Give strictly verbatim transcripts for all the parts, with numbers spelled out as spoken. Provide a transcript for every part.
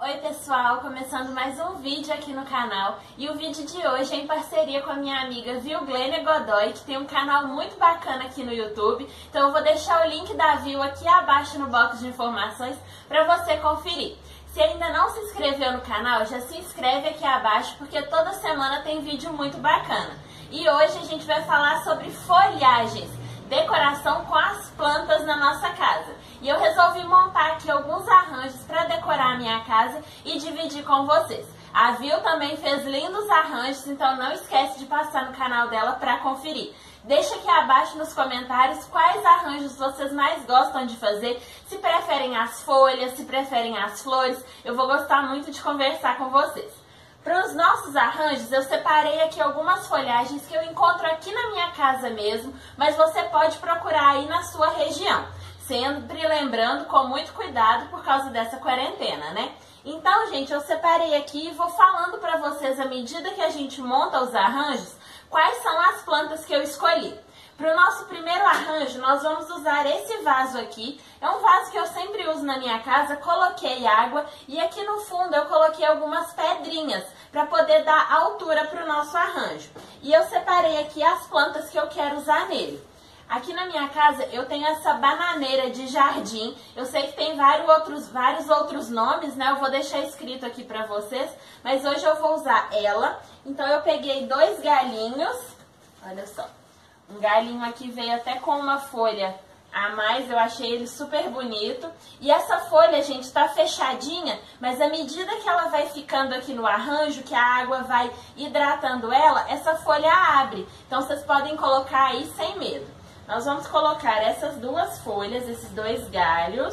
Oi pessoal, começando mais um vídeo aqui no canal, e o vídeo de hoje é em parceria com a minha amiga Vilglênia Godoy, que tem um canal muito bacana aqui no YouTube. Então eu vou deixar o link da Vil aqui abaixo no box de informações para você conferir. Se ainda não se inscreveu no canal, já se inscreve aqui abaixo, porque toda semana tem vídeo muito bacana. E hoje a gente vai falar sobre folhagens, decoração com as plantas na nossa casa. E eu resolvi montar aqui alguns arranjos para decorar a minha casa e dividir com vocês. A Vil também fez lindos arranjos, então não esquece de passar no canal dela para conferir. Deixa aqui abaixo nos comentários quais arranjos vocês mais gostam de fazer, se preferem as folhas, se preferem as flores. Eu vou gostar muito de conversar com vocês. Para os nossos arranjos, eu separei aqui algumas folhagens que eu encontro aqui na minha casa mesmo, mas você pode procurar aí na sua região. Sempre lembrando, com muito cuidado por causa dessa quarentena, né? Então, gente, eu separei aqui e vou falando para vocês, à medida que a gente monta os arranjos, quais são as plantas que eu escolhi. Para o nosso primeiro arranjo, nós vamos usar esse vaso aqui. É um vaso que eu sempre uso na minha casa, coloquei água e aqui no fundo eu coloquei algumas pedrinhas para poder dar altura para o nosso arranjo. E eu separei aqui as plantas que eu quero usar nele. Aqui na minha casa eu tenho essa bananeira de jardim. Eu sei que tem vários outros, vários outros nomes, né? Eu vou deixar escrito aqui para vocês, mas hoje eu vou usar ela. Então eu peguei dois galhinhos, olha só. Um galinho aqui veio até com uma folha a mais, eu achei ele super bonito. E essa folha, gente, tá fechadinha, mas à medida que ela vai ficando aqui no arranjo, que a água vai hidratando ela, essa folha abre. Então vocês podem colocar aí sem medo. Nós vamos colocar essas duas folhas, esses dois galhos.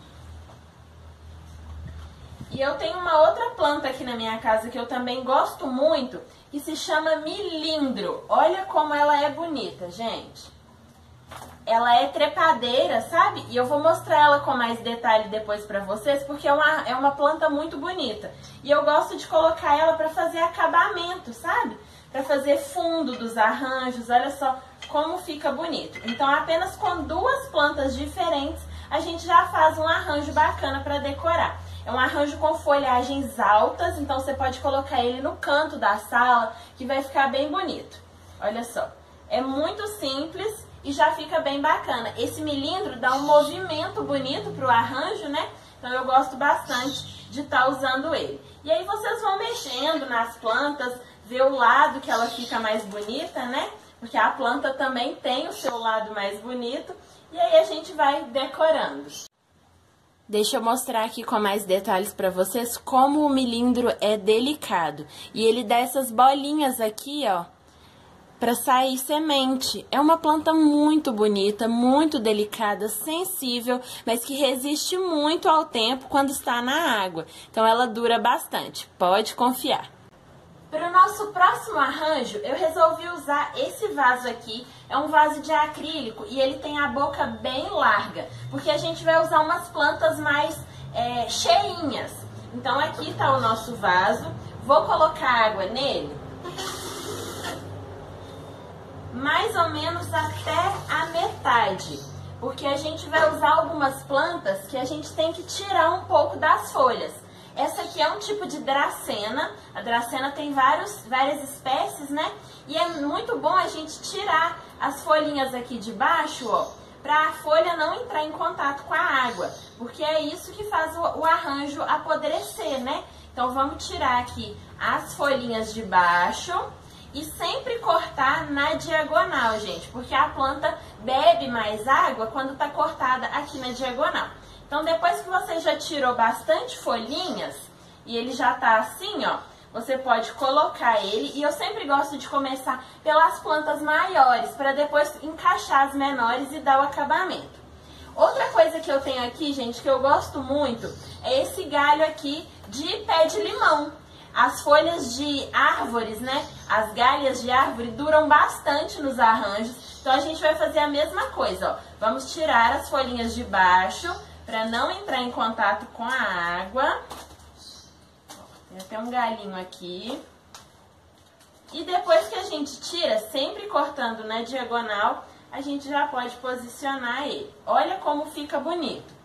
E eu tenho uma outra planta aqui na minha casa que eu também gosto muito, que se chama milindro. Olha como ela é bonita, gente. Ela é trepadeira, sabe? E eu vou mostrar ela com mais detalhe depois pra vocês, porque é uma, é uma planta muito bonita. E eu gosto de colocar ela pra fazer acabamento, sabe? Pra fazer fundo dos arranjos, olha só como fica bonito. Então, apenas com duas plantas diferentes, a gente já faz um arranjo bacana pra decorar. É um arranjo com folhagens altas, então você pode colocar ele no canto da sala, que vai ficar bem bonito. Olha só, é muito simples e já fica bem bacana. Esse milindro dá um movimento bonito pro arranjo, né? Então eu gosto bastante de estar usando ele. E aí vocês vão mexendo nas plantas, ver o lado que ela fica mais bonita, né? Porque a planta também tem o seu lado mais bonito. E aí a gente vai decorando. Deixa eu mostrar aqui com mais detalhes para vocês como o milindro é delicado. E ele dá essas bolinhas aqui, ó, para sair semente. É uma planta muito bonita, muito delicada, sensível, mas que resiste muito ao tempo quando está na água. Então ela dura bastante, pode confiar. Para o nosso próximo arranjo, eu resolvi usar esse vaso aqui. É um vaso de acrílico e ele tem a boca bem larga, porque a gente vai usar umas plantas mais é, cheinhas. Então aqui está o nosso vaso. Vou colocar água nele, mais ou menos até a metade, porque a gente vai usar algumas plantas que a gente tem que tirar um pouco das folhas. Essa aqui é um tipo de dracena. A dracena tem vários, várias espécies, né? E é muito bom a gente tirar as folhinhas aqui de baixo, ó, para a folha não entrar em contato com a água, porque é isso que faz o, o arranjo apodrecer, né? Então vamos tirar aqui as folhinhas de baixo e sempre cortar na diagonal, gente, porque a planta bebe mais água quando tá cortada aqui na diagonal. Então, depois que você já tirou bastante folhinhas e ele já tá assim, ó, você pode colocar ele. E eu sempre gosto de começar pelas plantas maiores, para depois encaixar as menores e dar o acabamento. Outra coisa que eu tenho aqui, gente, que eu gosto muito, é esse galho aqui de pé de limão. As folhas de árvores, né, as galhas de árvore duram bastante nos arranjos. Então, a gente vai fazer a mesma coisa, ó. Vamos tirar as folhinhas de baixo, para não entrar em contato com a água. Tem até um galinho aqui. E depois que a gente tira, sempre cortando na diagonal, a gente já pode posicionar ele. Olha como fica bonito.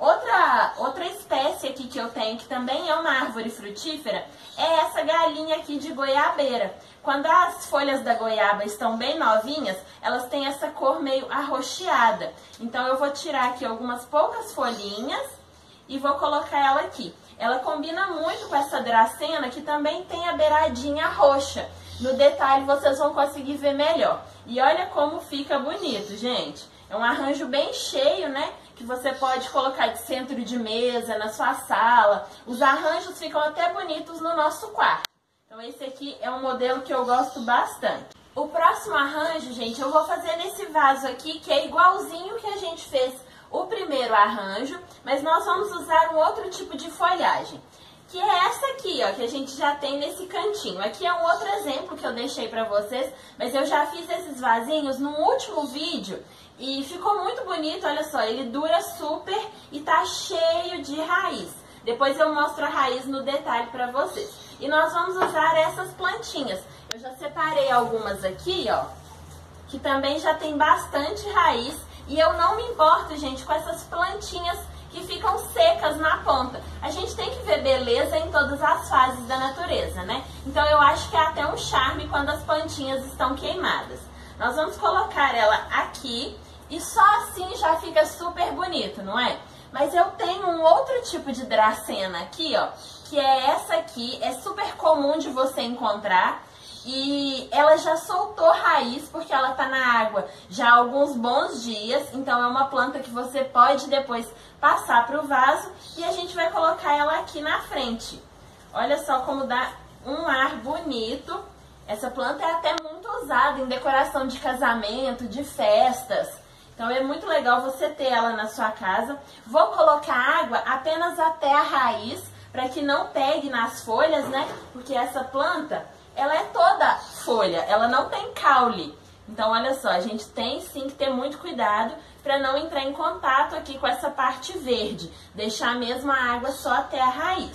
Outra, outra espécie aqui que eu tenho, que também é uma árvore frutífera, é essa galinha aqui de goiabeira. Quando as folhas da goiaba estão bem novinhas, elas têm essa cor meio arroxeada. Então eu vou tirar aqui algumas poucas folhinhas e vou colocar ela aqui. Ela combina muito com essa dracena, que também tem a beiradinha roxa. No detalhe vocês vão conseguir ver melhor. E olha como fica bonito, gente. É um arranjo bem cheio, né? Que você pode colocar de centro de mesa, na sua sala. Os arranjos ficam até bonitos no nosso quarto. Então esse aqui é um modelo que eu gosto bastante. O próximo arranjo, gente, eu vou fazer nesse vaso aqui, que é igualzinho que a gente fez o primeiro arranjo, mas nós vamos usar um outro tipo de folhagem, que é essa aqui, ó, que a gente já tem nesse cantinho. Aqui é um outro exemplo que eu deixei pra vocês, mas eu já fiz esses vasinhos no último vídeo e ficou muito bonito, olha só, ele dura super e tá cheio de raiz. Depois eu mostro a raiz no detalhe pra vocês. E nós vamos usar essas plantinhas. Eu já separei algumas aqui, ó, que também já tem bastante raiz. E eu não me importo, gente, com essas plantinhas que ficam secas na ponta. A gente tem que ver beleza em todas as fases da natureza, né? Então eu acho que é até um charme quando as plantinhas estão queimadas. Nós vamos colocar ela aqui e só assim já fica super bonito, não é? Mas eu tenho um outro tipo de dracena aqui, ó, que é essa aqui, é super comum de você encontrar. E ela já soltou raiz porque ela tá na água já há alguns bons dias. Então é uma planta que você pode depois passar pro vaso e a gente vai colocar ela aqui na frente. Olha só como dá um ar bonito. Essa planta é até muito usada em decoração de casamento, de festas. Então é muito legal você ter ela na sua casa. Vou colocar água apenas até a raiz para que não pegue nas folhas, né? Porque essa planta, ela é toda folha, ela não tem caule. Então, olha só, a gente tem sim que ter muito cuidado para não entrar em contato aqui com essa parte verde. Deixar mesmo a água só até a raiz.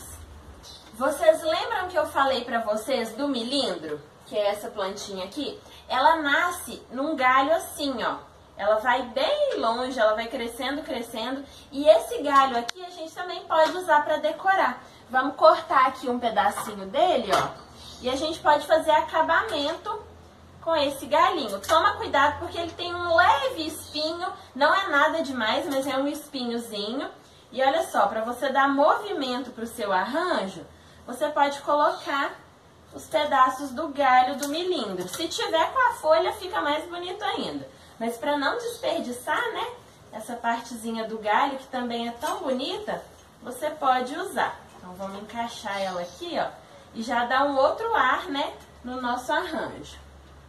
Vocês lembram que eu falei para vocês do milindro? Que é essa plantinha aqui? Ela nasce num galho assim, ó. Ela vai bem longe, ela vai crescendo, crescendo. E esse galho aqui a gente também pode usar para decorar. Vamos cortar aqui um pedacinho dele, ó. E a gente pode fazer acabamento com esse galinho. Toma cuidado porque ele tem um leve espinho, não é nada demais, mas é um espinhozinho. E olha só, para você dar movimento para o seu arranjo, você pode colocar os pedaços do galho do milindro. Se tiver com a folha, fica mais bonito ainda. Mas para não desperdiçar, né, essa partezinha do galho, que também é tão bonita, você pode usar. Então vamos encaixar ela aqui, ó. E já dá um outro ar, né, no nosso arranjo.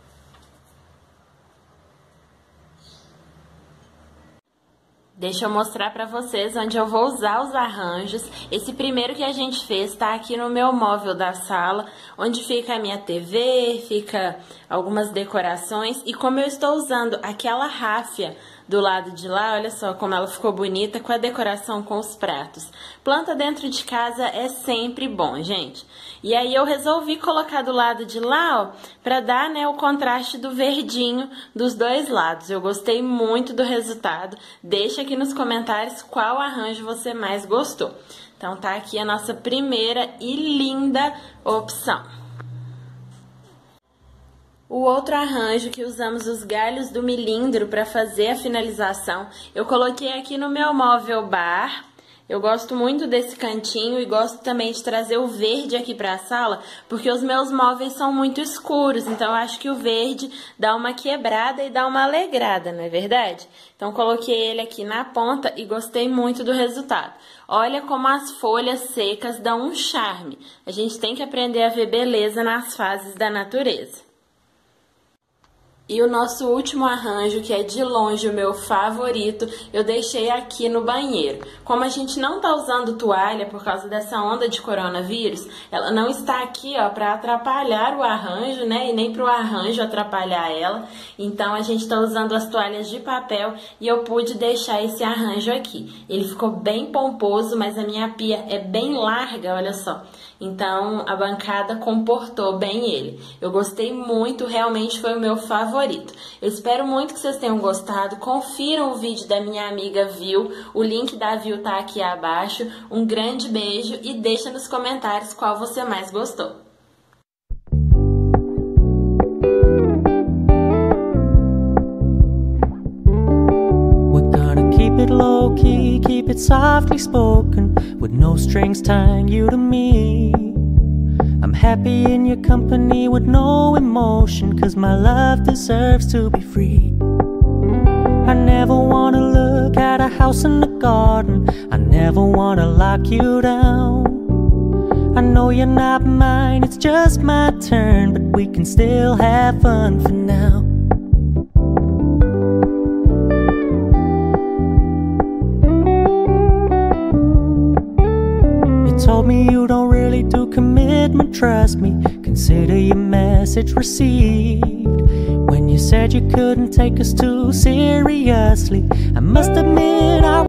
Deixa eu mostrar pra vocês onde eu vou usar os arranjos. Esse primeiro que a gente fez tá aqui no meu móvel da sala, onde fica a minha T V, fica algumas decorações. E como eu estou usando aquela ráfia do lado de lá, olha só como ela ficou bonita com a decoração com os pratos. Planta dentro de casa é sempre bom, gente. E aí eu resolvi colocar do lado de lá, ó, pra dar, né, o contraste do verdinho dos dois lados. Eu gostei muito do resultado. Deixa aqui nos comentários qual arranjo você mais gostou. Então tá aqui a nossa primeira e linda opção. O outro arranjo que usamos os galhos do milindro para fazer a finalização, eu coloquei aqui no meu móvel bar. Eu gosto muito desse cantinho e gosto também de trazer o verde aqui para a sala, porque os meus móveis são muito escuros, então eu acho que o verde dá uma quebrada e dá uma alegrada, não é verdade? Então coloquei ele aqui na ponta e gostei muito do resultado. Olha como as folhas secas dão um charme. A gente tem que aprender a ver beleza nas fases da natureza. E o nosso último arranjo, que é de longe o meu favorito, eu deixei aqui no banheiro. Como a gente não tá usando toalha por causa dessa onda de coronavírus, ela não está aqui, ó, para atrapalhar o arranjo, né? E nem pro arranjo atrapalhar ela. Então a gente tá usando as toalhas de papel e eu pude deixar esse arranjo aqui. Ele ficou bem pomposo, mas a minha pia é bem larga, olha só. Então a bancada comportou bem ele. Eu gostei muito, realmente foi o meu favorito. favorito. Eu espero muito que vocês tenham gostado. Confiram o vídeo da minha amiga Vil. O link da Vil tá aqui abaixo. Um grande beijo e deixa nos comentários qual você mais gostou. Keep it low key, keep it softly spoken, with no strings tying you to me. I'm happy in your company with no emotion, cause my love deserves to be free. I never wanna look at a house in the garden, I never wanna lock you down. I know you're not mine, it's just my turn, but we can still have fun for now. Told me you don't really do commitment, trust me, consider your message received. When you said you couldn't take us too seriously, I must admit I